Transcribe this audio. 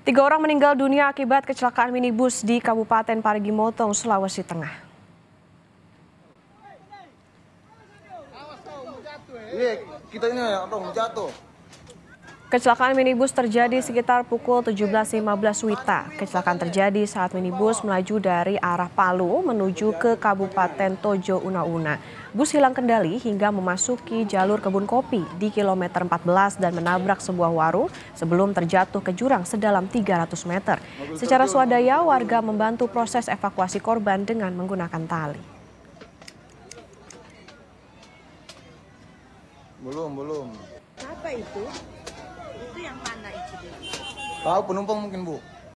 Tiga orang meninggal dunia akibat kecelakaan minibus di Kabupaten Parigi Motong, Sulawesi Tengah. Kita ini jatuh. Kecelakaan minibus terjadi sekitar pukul 17.15 WITA. Kecelakaan terjadi saat minibus melaju dari arah Palu menuju ke Kabupaten Tojo Una-Una. Bus hilang kendali hingga memasuki jalur kebun kopi di kilometer 14 dan menabrak sebuah warung sebelum terjatuh ke jurang sedalam 300 meter. Secara swadaya, warga membantu proses evakuasi korban dengan menggunakan tali. Belum. Apa itu? Itu yang mana itu? Tahu penumpang mungkin, Bu.